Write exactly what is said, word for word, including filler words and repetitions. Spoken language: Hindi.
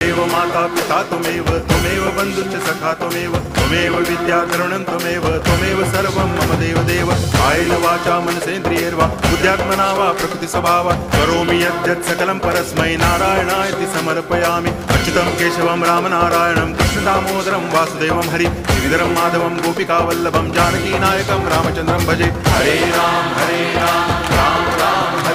त्वमेव माता पिता त्वमेव त्वमेव बन्धुश्च सखा त्वमेव त्वमेव विद्या द्रविणं त्वमेव त्वमेव सर्वं मम देव देव कायेन वाचा मनसेन्द्रियैर्वा बुद्ध्यात्मना वा प्रकृतिस्वभावात् करोमि यद्यत् सकलं परस्मै नारायणायति समर्पयामि। अच्युतं केशवं रामनारायणं कृष्णदामोदरं वासुदेवं हरि श्रीधरं माधवं गोपिकावल्लभं जानकीनायकं रामचन्द्रं भजे। हरे राम हरे राम राम राम हरे